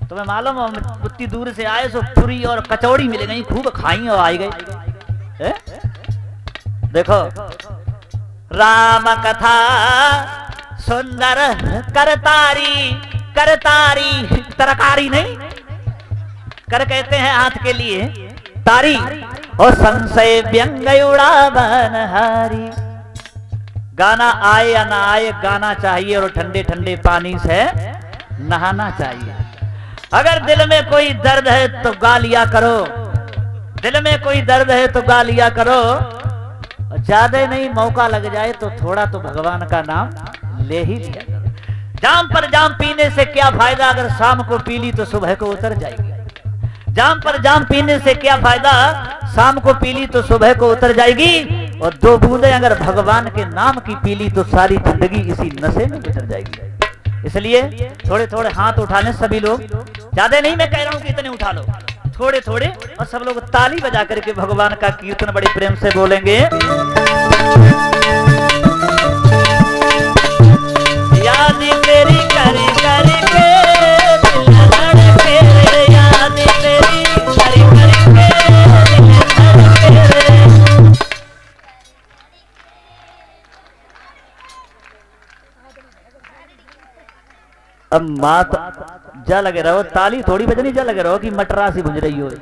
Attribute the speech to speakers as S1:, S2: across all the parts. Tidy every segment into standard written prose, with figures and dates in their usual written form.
S1: तुम्हें मालूम हो उतनी दूर से आए सो पूरी और कचौड़ी मिल गई, खूब खाई और आई गई। देखो राम कथा सुंदर करतारी, करतारी तरकारी नहीं, कर कहते हैं हाथ के लिए तारी, और संशय व्यंग उड़ावन हारी। गाना आए या ना आए गाना चाहिए, और ठंडे ठंडे पानी से नहाना चाहिए। अगर दिल में कोई दर्द है तो गा लिया करो, दिल में कोई दर्द है तो गा लिया करो, ज्यादा नहीं मौका लग जाए तो थोड़ा तो भगवान का नाम ले ही लिया करो। जाम पर जाम पीने से क्या फायदा, अगर शाम को पी ली तो सुबह को उतर जाएगी। जाम पर जाम पीने से क्या फायदा, शाम को पी ली तो सुबह को उतर जाएगी, और 2 बूंदे अगर भगवान के नाम की पी ली तो सारी जिंदगी इसी नशे में गुजर जाएगी। इसलिए थोड़े थोड़े हाथ उठा लें सभी लोग, ज्यादा नहीं मैं कह रहा हूं कि इतने उठा लो, थोड़े थोड़े, और सब लोग ताली बजा करके भगवान का कीर्तन बड़े प्रेम से बोलेंगे। याद मेरी करी करी के दिल धड़के रे, याद मेरी करी करी के दिल धड़के रे। अब मात जा लगे रहो, ताली थोड़ी बजनी, जा लगे रहो कि मटरा सी बुझ रही हो।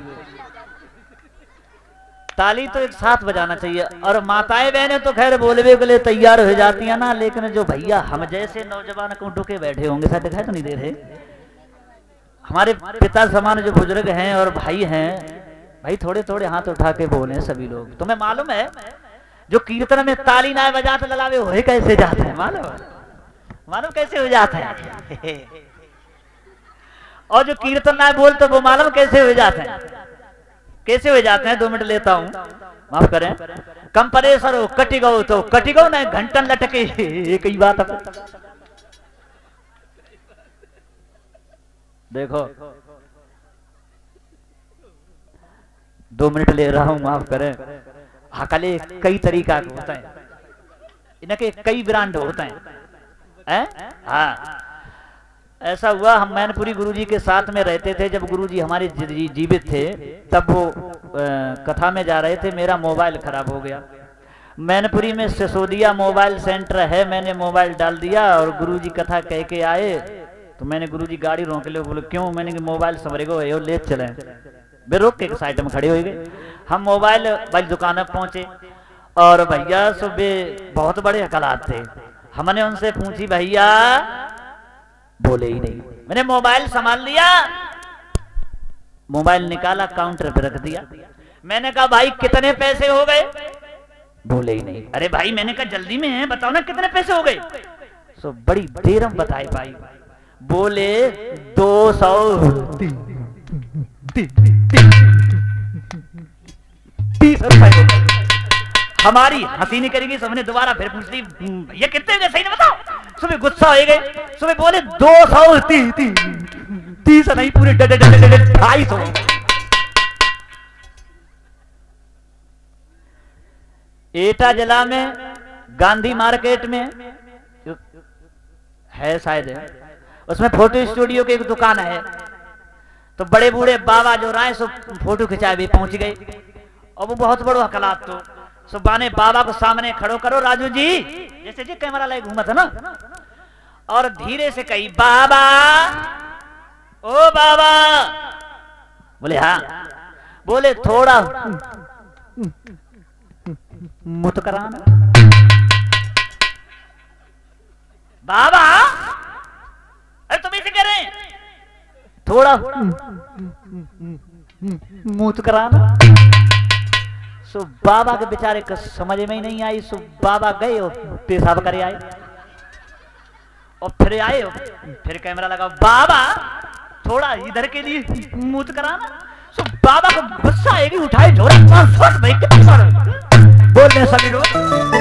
S1: ताली तो एक साथ बजाना चाहिए। और माताएं बहनें तो खैर बोलने के लिए तैयार हो जाती है ना, लेकिन जो भैया हम जैसे नौजवान कुंटू के बैठे होंगे, शायद दिखाई तो नहीं दे रहे, हमारे पिता समान जो बुजुर्ग हैं और भाई हैं, भाई थोड़े थोड़े हाथ उठा के बोले सभी लोग। तुम्हें मालूम है जो कीर्तन में ताली ना बजाते ललावे हो कैसे जाते हैं, मालूम कैसे हो जाता है। और जो कीर्तन ना बोलते वो मालूम कैसे हो जाते हैं, कैसे हो जाते हैं। 2 मिनट लेता हूं, माफ करें। कंपरेसर हो कटी गो तो कटी गो ना, घंटन लटके एक ही बात। देखो 2 मिनट ले रहा हूं, माफ करें। हकले कई तरीका होता है, इनके कई ब्रांड होते हैं। हाँ, ऐसा हुआ हम मैनपुरी गुरुजी के साथ में रहते थे, जब गुरुजी हमारे जीवित थे तब वो कथा में जा रहे थे, मेरा मोबाइल खराब हो गया। मैनपुरी में सिसोदिया मोबाइल सेंटर है, मैंने मोबाइल डाल दिया और गुरुजी कथा कह के आए, तो मैंने गुरुजी गाड़ी रोक ले, बोले क्यों, मैंने कि मोबाइल समरे गो ले चले, वे रोक के साइड में खड़े हो गए। हम मोबाइल वाली दुकान में पहुंचे और भैया सुबह बहुत बड़े हकलात थे। हमने उनसे पूछी भैया, बोले ही नहीं। मैंने मोबाइल संभाल लिया, मोबाइल निकाला काउंटर पे रख दिया। मैंने कहा भाई कितने पैसे हो गए, बोले ही नहीं। अरे भाई मैंने कहा जल्दी में है, बताओ ना कितने पैसे हो गए। सो बड़ी देर में बताए भाई, बोले 230 रुपए। हमारी हंसी नहीं करेगी, सबने दोबारा फिर पूछ ली ये कितने गए, सही ना बताओ। सुबह गुस्सा हो गए, सुबह बोले 230 नहीं, पूरे 250। एटा जिला में गांधी मार्केट में है शायद, उसमें फोटो स्टूडियो की एक दुकान है। तो बड़े बूढ़े बाबा जो राय सो फोटो खिंचाए भी पहुंच गए, और वो बहुत बड़ो हकलात। तो सुबह ने बाबा को सामने खड़ो करो राजू जी, जैसे जी कैमरा लाइक घूमा था ना, और धीरे से कही बाबा, ओ बाबा। बोले हाँ। बोले थोड़ा मुत कराना। बाबा अरे तुम इसे कह रहे हैं, थोड़ा मुत कराना। सो बाबा के बेचारे को समझ में ही नहीं आई। सो बाबा गए और पेशाब करे आए, और फिर आए, फिर कैमरा लगा, बाबा थोड़ा इधर के लिए मुत कराना। सो बाबा को गुस्सा आएगी, उठाए झोरा भाई बोलने सभी लोग।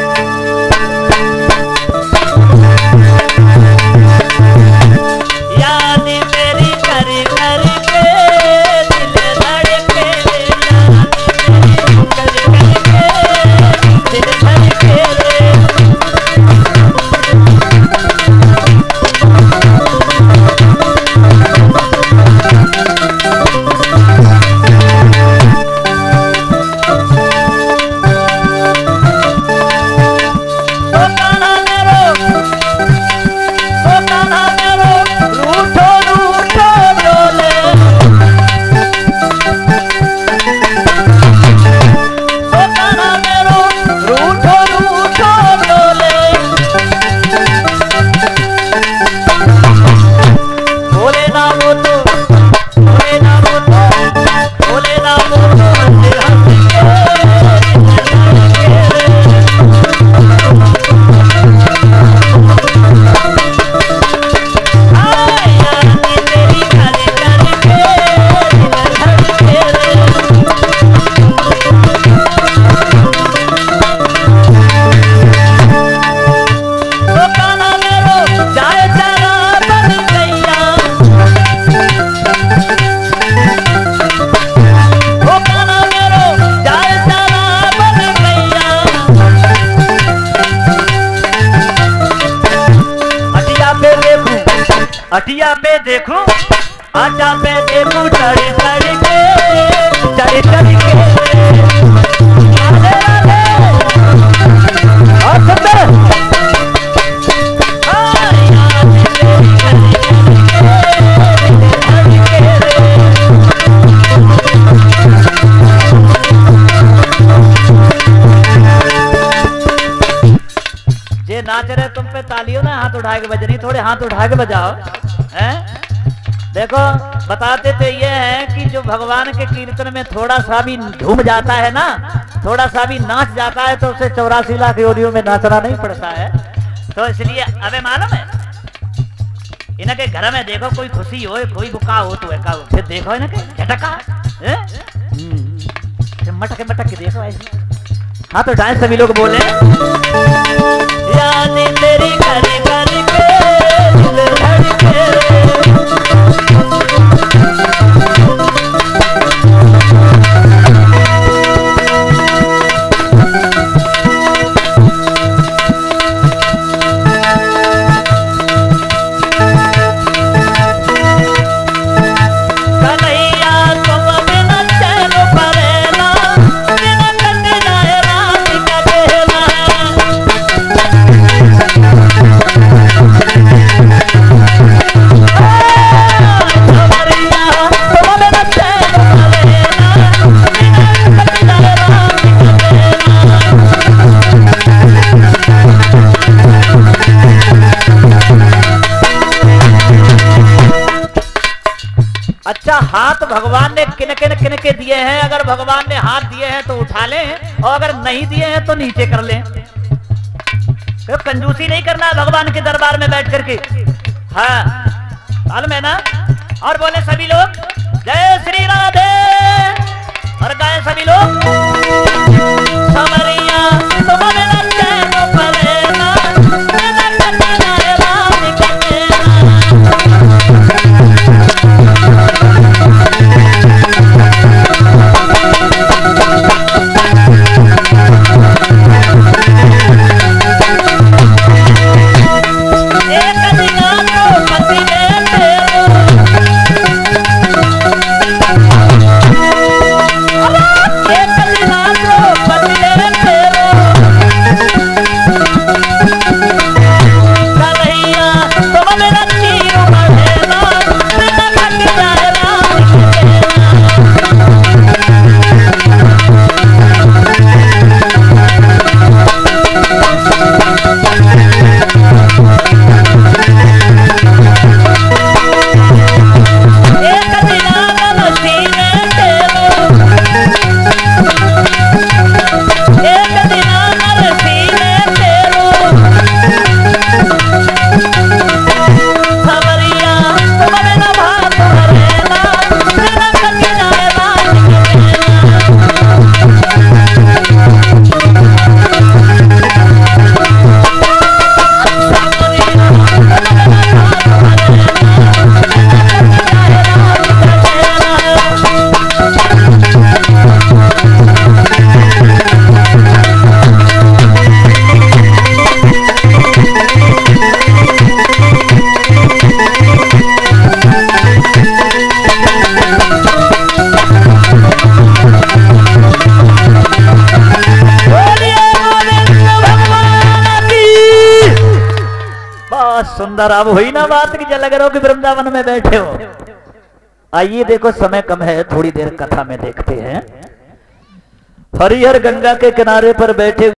S1: याद मेरी करी करी के दिल धड़के रे, याद मेरी करी करी के दिल धड़के रे। देखूं, आजा पे देखूं चढ़ चढ़ के, चढ़ चढ़ के। राधे राधे और सुंदर जे नाच रहे तुम पे तालियों ना हाथ उठा के बजनी, थोड़े हाथ उठा के बजाओ हैं। देखो बताते तो ये है कि जो भगवान के कीर्तन में थोड़ा सा भी झूम जाता है ना, थोड़ा सा भी नाच जाता है तो उसे 84 लाख योनियों में नाचना नहीं पड़ता है। तो इसलिए अबे मालूम है इनके घर में देखो कोई खुशी हो कोई बुका हो तो है फिर देखो इनके झटका मटक मटक के देखो ऐसे। हाँ तो डांस सभी लोग बोले याद तेरी करी करी के दिल धड़के। अच्छा हाथ भगवान ने किनके दिए हैं, अगर भगवान ने हाथ दिए हैं तो उठा लें और अगर नहीं दिए हैं तो नीचे कर लें। तो कंजूसी नहीं करना भगवान के दरबार में बैठ करके। हाँ मालूम है ना। और बोले सभी लोग जय श्री राधे और गाए सभी लोग समरिया सुंदर। अब हुई ना बात कि जल करो कि वृंदावन में बैठे हो। आइए देखो समय कम है, थोड़ी देर कथा में देखते हैं। हरिहर गंगा के किनारे पर बैठे